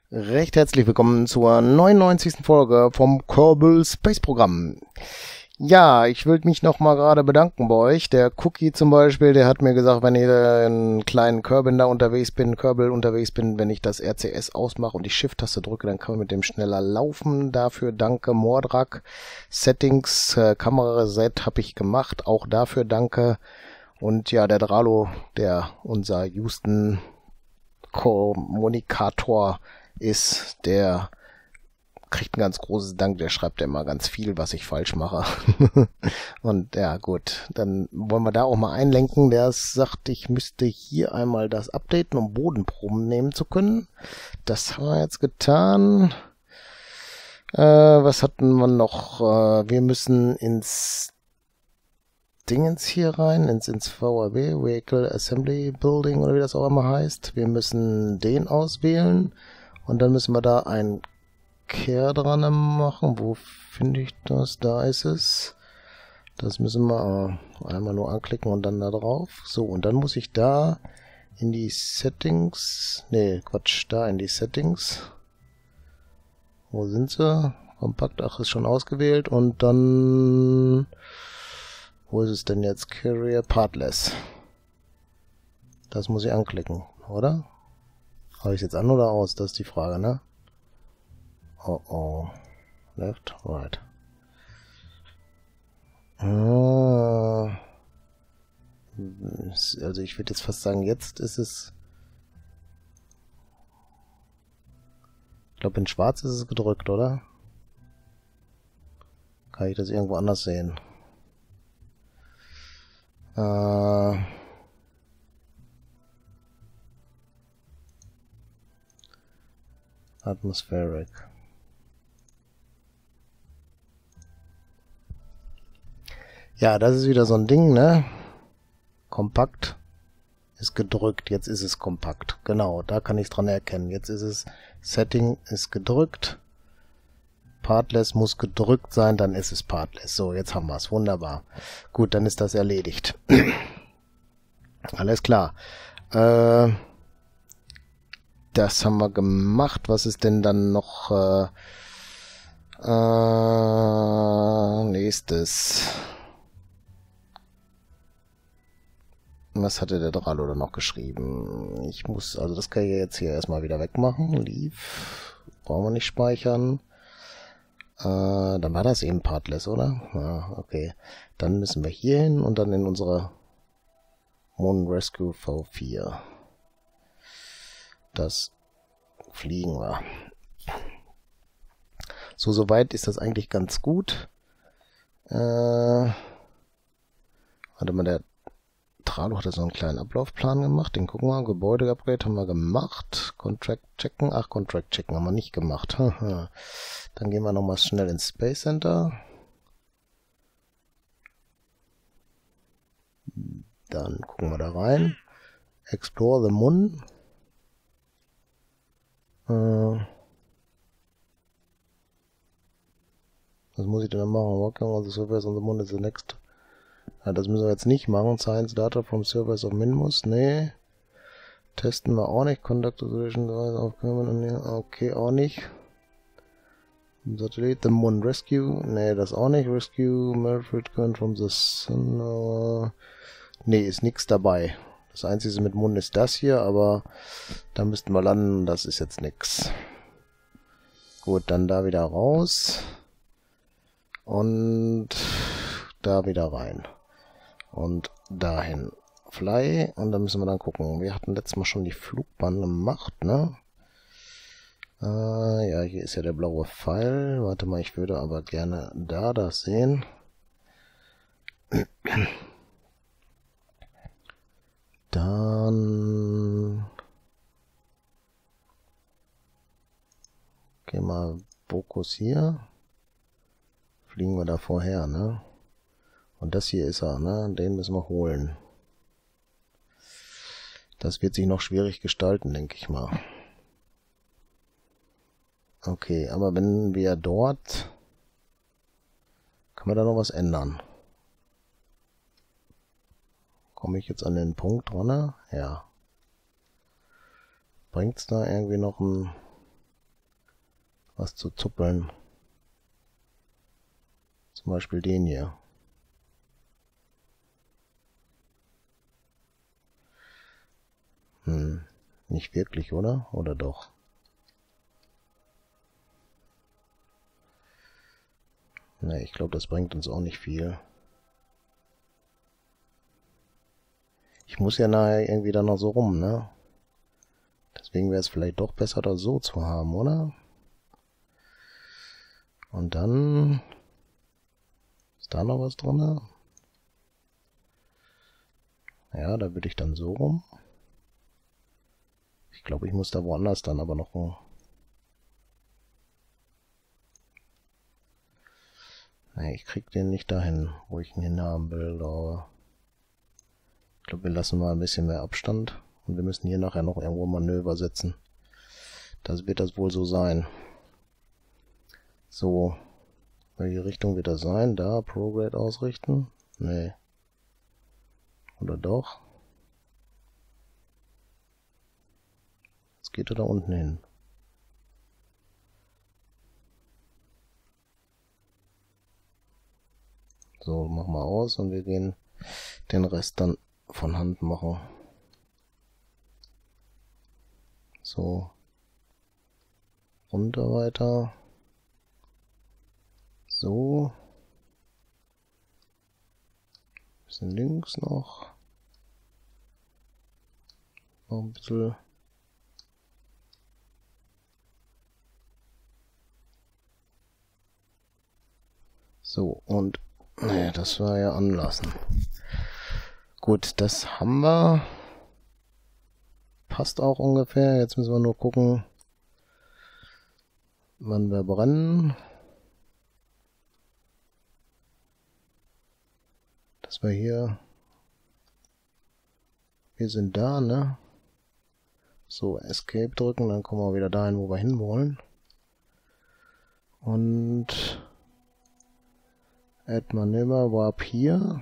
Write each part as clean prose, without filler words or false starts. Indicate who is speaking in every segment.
Speaker 1: Recht herzlich willkommen zur 99. Folge vom Kerbal Space Programm. Ja, ich würde mich nochmal gerade bedanken bei euch. Der Cookie zum Beispiel, der hat mir gesagt, wenn ich einen kleinen Kerbal unterwegs bin, wenn ich das RCS ausmache und die Shift-Taste drücke, dann kann man mit dem schneller laufen. Dafür danke Mordrak. Settings, Kamerareset habe ich gemacht, auch dafür danke. Und ja, der Dralo, unser Houston-Kommunikator ist, der kriegt ein ganz großes Dank, der schreibt ja immer ganz viel, was ich falsch mache. Und ja, gut, dann wollen wir da auch mal einlenken. Der sagt, ich müsste hier einmal das updaten, um Bodenproben nehmen zu können. Das haben wir jetzt getan. Was hatten wir noch? Wir müssen ins Dingens hier rein, ins VAB, Vehicle Assembly Building oder wie das auch immer heißt. Wir müssen den auswählen und dann müssen wir da ein Kehr dran machen. Wo finde ich das? Da ist es. Das müssen wir einmal nur anklicken und dann da drauf. So, und dann muss ich da in die Settings. Nee, Quatsch, da in die Settings. Wo sind sie? Kompakt, ach, ist schon ausgewählt. Und dann... Wo ist es denn jetzt? Carrier Partless. Das muss ich anklicken, oder? Habe ich es jetzt an oder aus? Das ist die Frage, ne? Oh oh. Left, right. Also ich würde jetzt fast sagen, jetzt ist es... Ich glaube, in schwarz ist es gedrückt, oder? Kann ich das irgendwo anders sehen? Atmospheric. Ja, das ist wieder so ein Ding, ne? Kompakt ist gedrückt, jetzt ist es kompakt. Genau, da kann ich es dran erkennen. Jetzt ist es, Setting ist gedrückt. Partless muss gedrückt sein, dann ist es Partless. So, jetzt haben wir es. Wunderbar. Gut, dann ist das erledigt. Alles klar. Das haben wir gemacht. Was ist denn dann noch nächstes? Was hatte der Dralo da noch geschrieben? Ich muss, also das kann ich jetzt hier erstmal wieder wegmachen. Leave. Brauchen wir nicht speichern. Dann war das eben Partless, oder? Ja, okay. Dann müssen wir hier hin und dann in unsere Moon Rescue V4. Das fliegen wir. So, soweit ist das eigentlich ganz gut. Warte mal, der Tralo hat so einen kleinen Ablaufplan gemacht. Den gucken wir. Gebäude-Upgrade haben wir gemacht. Contract checken. Ach, Contract checken haben wir nicht gemacht. Dann gehen wir nochmal schnell ins Space Center. Dann gucken wir da rein. Explore the Moon. Was muss ich denn da machen? Working on the surface on the Moon is the next. Ja, das müssen wir jetzt nicht machen. Science Data from Surface of Minmus. Nee. Testen wir auch nicht. Conduct Observation aufkommen. Okay, auch nicht. Satellit, the Moon Rescue. Nee, das auch nicht. Rescue, Merford Current from the Sun. Nee, ist nichts dabei. Das einzige mit Moon ist das hier, aber da müssten wir landen. Das ist jetzt nix. Gut, dann da wieder raus. Und da wieder rein. Und dahin. Fly. Und dann müssen wir dann gucken. Wir hatten letztes Mal schon die Flugbahn gemacht, ne? Ja, hier ist ja der blaue Pfeil. Warte mal, ich würde aber gerne da das sehen. Dann gehen wir Fokus hier. Fliegen wir da vorher, ne? Und das hier ist er, ne? Den müssen wir holen. Das wird sich noch schwierig gestalten, denke ich mal. Okay, aber wenn wir dort... Kann man da noch was ändern? Komme ich jetzt an den Punkt dran? Ja. Bringt's da irgendwie noch ein... was zu zuppeln. Zum Beispiel den hier. Nicht wirklich, oder? Oder doch? Ne, ich glaube, das bringt uns auch nicht viel. Ich muss ja nachher irgendwie dann noch so rum, ne? Deswegen wäre es vielleicht doch besser, das so zu haben, oder? Und dann... Ist da noch was drin? Ja, da würde ich dann so rum. Ich glaube, ich muss da woanders dann aber noch... Nee, ich krieg den nicht dahin, wo ich ihn hinhaben will, aber... Ich glaube, wir lassen mal ein bisschen mehr Abstand. Und wir müssen hier nachher noch irgendwo Manöver setzen. Das wird das wohl so sein. So. Welche Richtung wird das sein? Da, Prograde ausrichten? Nee. Oder doch? Jetzt geht er da unten hin. So, mach mal aus und wir gehen den Rest dann von Hand machen. So. Runter weiter. So. Bisschen links noch. Noch ein bisschen. So, und naja, das war ja anlassen. Gut, das haben wir. Passt auch ungefähr. Jetzt müssen wir nur gucken, wann wir brennen. Dass wir hier... Wir sind da, ne? So, Escape drücken, dann kommen wir wieder dahin, wo wir hinwollen. Und... Add Manöver, Warp hier.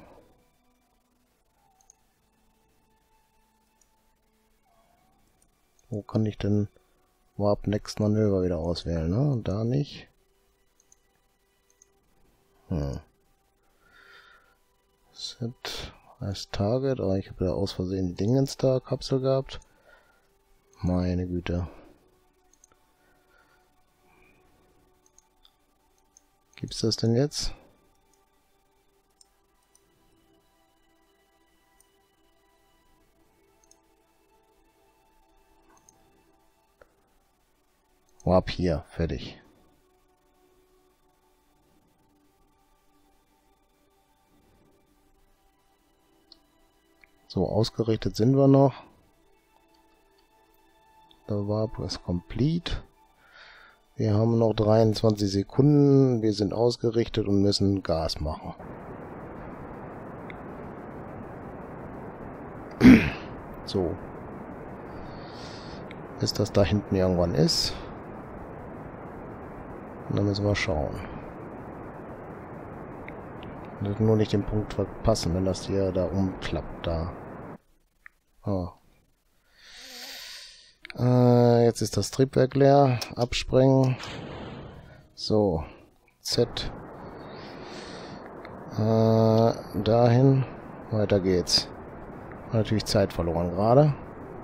Speaker 1: Wo kann ich denn Warp Next Manöver wieder auswählen, ne? Da nicht. Set als Target. Oh, ich habe ja aus Versehen die Dingens da, Kapsel gehabt. Meine Güte. Gibt's das denn jetzt? Warp hier, fertig. So, ausgerichtet sind wir noch. The Warp is complete. Wir haben noch 23 Sekunden. Wir sind ausgerichtet und müssen Gas machen. So. Bis das da hinten irgendwann ist. Und dann müssen wir schauen. Nur nicht den Punkt verpassen, wenn das hier da umklappt da. Oh. Jetzt ist das Triebwerk leer. Abspringen. So. Z. Dahin. Weiter geht's. Natürlich Zeit verloren gerade.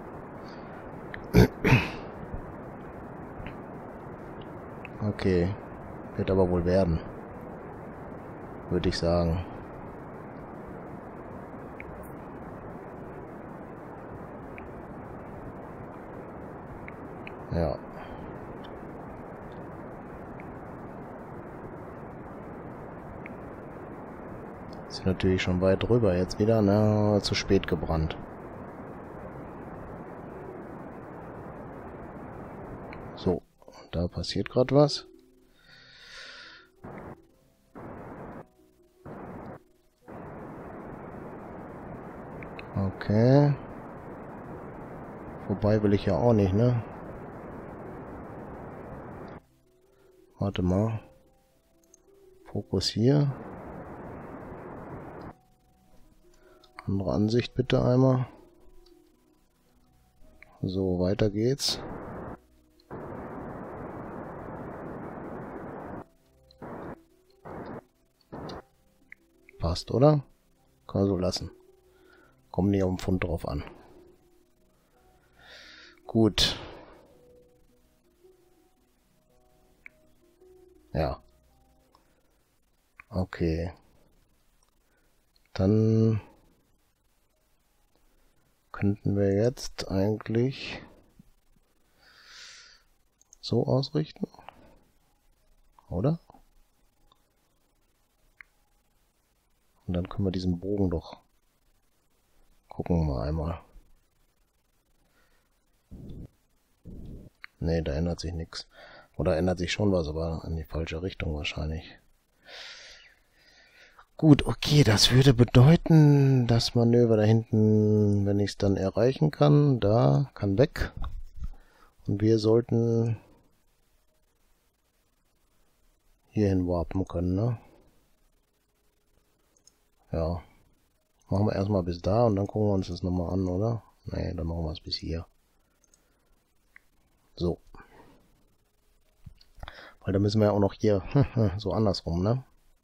Speaker 1: Okay. Wird aber wohl werden. Würde ich sagen. Ja. Ist natürlich schon weit drüber jetzt wieder, ne? Zu spät gebrannt. So, da passiert gerade was. Okay. Vorbei will ich ja auch nicht, ne? Warte mal. Fokus hier. Andere Ansicht bitte einmal. So, weiter geht's. Passt, oder? Kann man so lassen. Kommt nicht auf den Pfund drauf an. Gut. Ja. Okay. Dann könnten wir jetzt eigentlich so ausrichten. Oder? Und dann können wir diesen Bogen doch... Gucken wir mal einmal. Ne, da ändert sich nichts. Oder ändert sich schon was, aber in die falsche Richtung wahrscheinlich. Gut, okay, das würde bedeuten, das Manöver da hinten, wenn ich es dann erreichen kann, da kann weg. Und wir sollten hierhin warpen können, ne? Ja. Machen wir erstmal bis da und dann gucken wir uns das nochmal an, oder? Nee, dann machen wir es bis hier. So. Weil da müssen wir ja auch noch hier so andersrum, ne?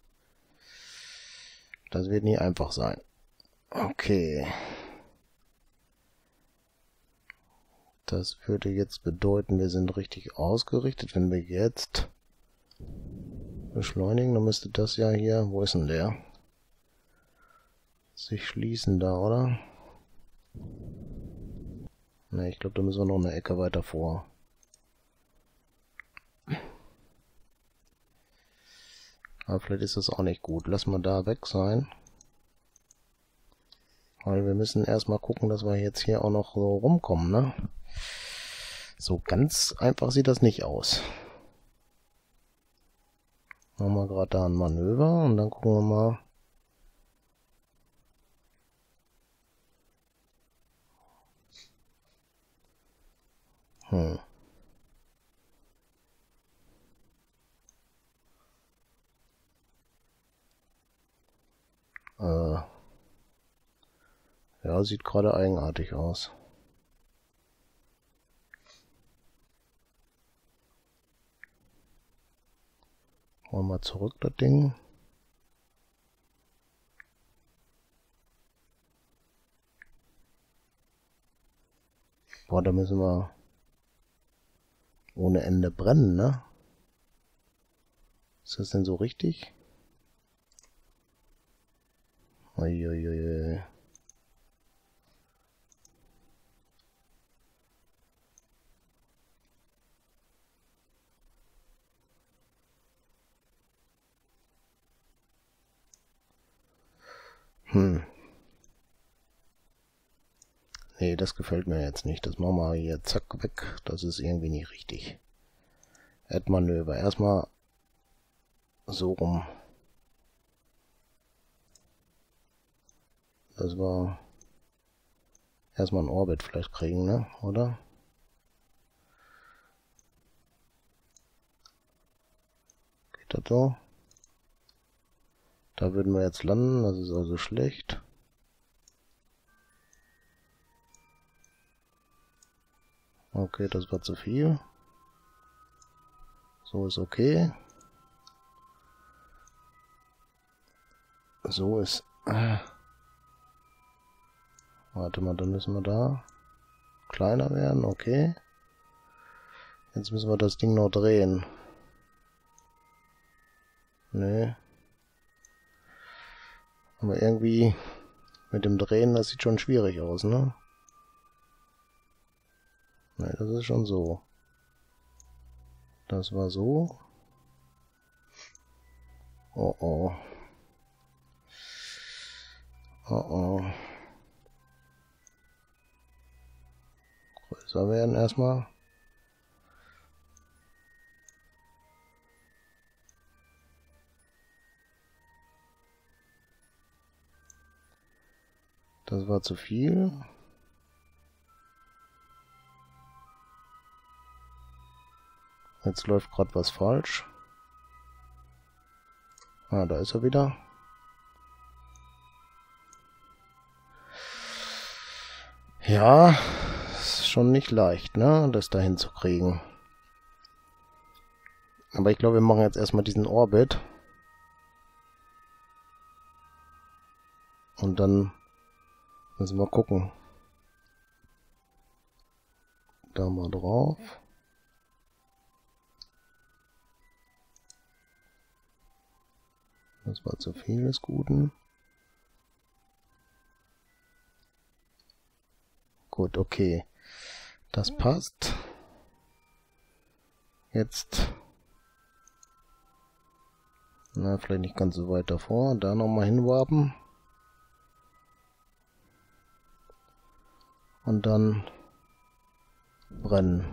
Speaker 1: Das wird nie einfach sein. Okay. Das würde jetzt bedeuten, wir sind richtig ausgerichtet. Wenn wir jetzt beschleunigen, dann müsste das ja hier... Wo ist denn der? Sich schließen da, oder? Ne, ich glaube, da müssen wir noch eine Ecke weiter vor. Aber vielleicht ist das auch nicht gut. Lass mal da weg sein. Weil wir müssen erstmal gucken, dass wir jetzt hier auch noch so rumkommen, ne? So ganz einfach sieht das nicht aus. Machen wir gerade da ein Manöver und dann gucken wir mal. Ja, sieht gerade eigenartig aus. Wollen wir mal zurück, das Ding. Boah, da müssen wir ohne Ende brennen, ne? Ist das denn so richtig? Uiuiui. Nee, das gefällt mir jetzt nicht. Das machen wir hier zack weg. Das ist irgendwie nicht richtig. Add-Manöver. Erstmal so rum. Das war erstmal ein Orbit vielleicht kriegen, ne? Oder? Geht das so? Da würden wir jetzt landen. Das ist also schlecht. Okay, das war zu viel. So ist okay. So ist... Warte mal, dann müssen wir da kleiner werden. Okay. Jetzt müssen wir das Ding noch drehen. Nee. Aber irgendwie mit dem Drehen, das sieht schon schwierig aus, ne? Ne, das ist schon so. Das war so. Oh oh. Oh oh. Größer werden erstmal. Das war zu viel. Jetzt läuft gerade was falsch. Ah, da ist er wieder. Ja, ist schon nicht leicht, ne, das da hinzukriegen. Aber ich glaube, wir machen jetzt erstmal diesen Orbit. Und dann müssen wir gucken. Da mal drauf. Das war zu viel des Guten. Gut, okay. Das passt. Jetzt. Na, vielleicht nicht ganz so weit davor. Da nochmal hinwarpen. Und dann brennen.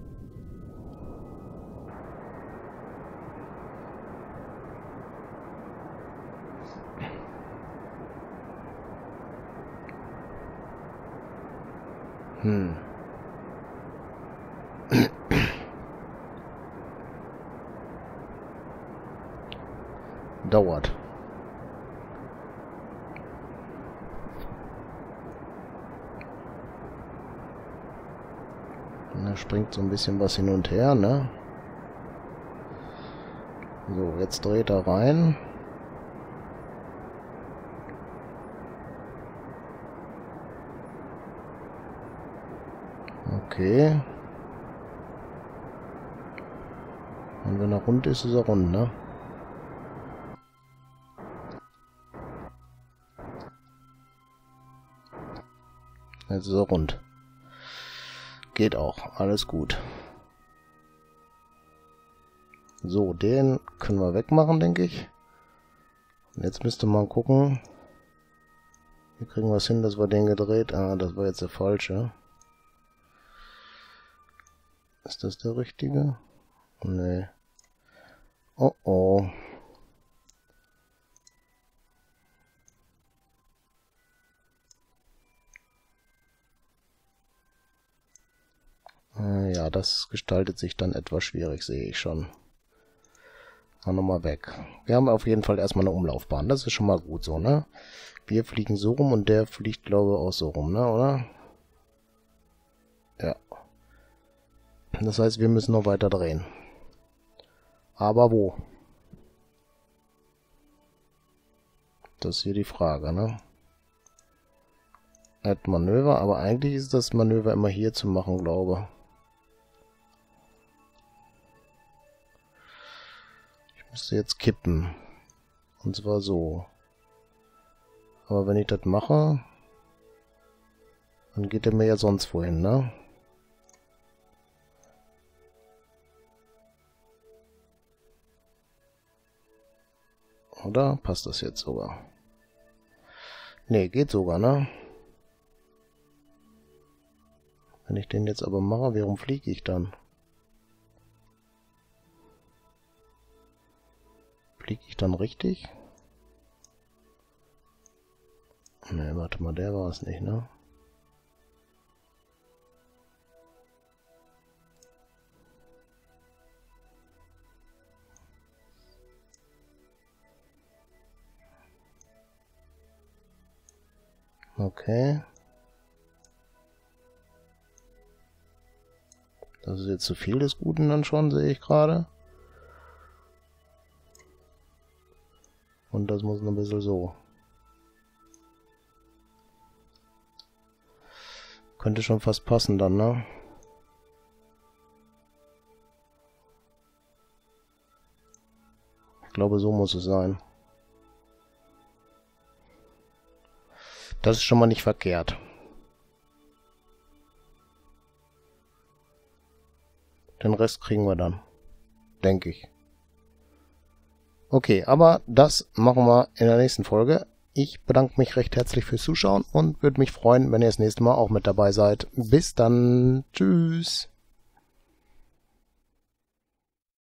Speaker 1: Dauert. Da springt so ein bisschen was hin und her, ne? So, jetzt dreht er rein. Okay. Und wenn er rund ist, ist er rund, ne? Jetzt ist er rund. Geht auch. Alles gut. So, den können wir wegmachen, denke ich. Und jetzt müsste man gucken. Wie kriegen wir es hin, dass wir den gedreht... Ah, das war jetzt der falsche. Ist das der richtige? Nee. Oh oh. Ja, das gestaltet sich dann etwas schwierig, sehe ich schon. Mal nochmal weg. Wir haben auf jeden Fall erstmal eine Umlaufbahn. Das ist schon mal gut so, ne? Wir fliegen so rum und der fliegt, glaube ich, auch so rum, ne, oder? Ja. Das heißt, wir müssen noch weiter drehen. Aber wo? Das ist hier die Frage, ne? Add Manöver, aber eigentlich ist das Manöver immer hier zu machen, glaube ich. Ich müsste jetzt kippen. Und zwar so. Aber wenn ich das mache, dann geht er mir ja sonst wohin, ne? Oder? Passt das jetzt sogar? Ne, geht sogar, ne? Wenn ich den jetzt aber mache, warum fliege ich dann? Fliege ich dann richtig? Ne, warte mal, der war es nicht, ne? Okay. Das ist jetzt zu viel des Guten dann schon, sehe ich gerade. Und das muss noch ein bisschen so. Könnte schon fast passen dann, ne? Ich glaube, so muss es sein. Das ist schon mal nicht verkehrt. Den Rest kriegen wir dann. Denke ich. Okay, aber das machen wir in der nächsten Folge. Ich bedanke mich recht herzlich fürs Zuschauen und würde mich freuen, wenn ihr das nächste Mal auch mit dabei seid. Bis dann. Tschüss.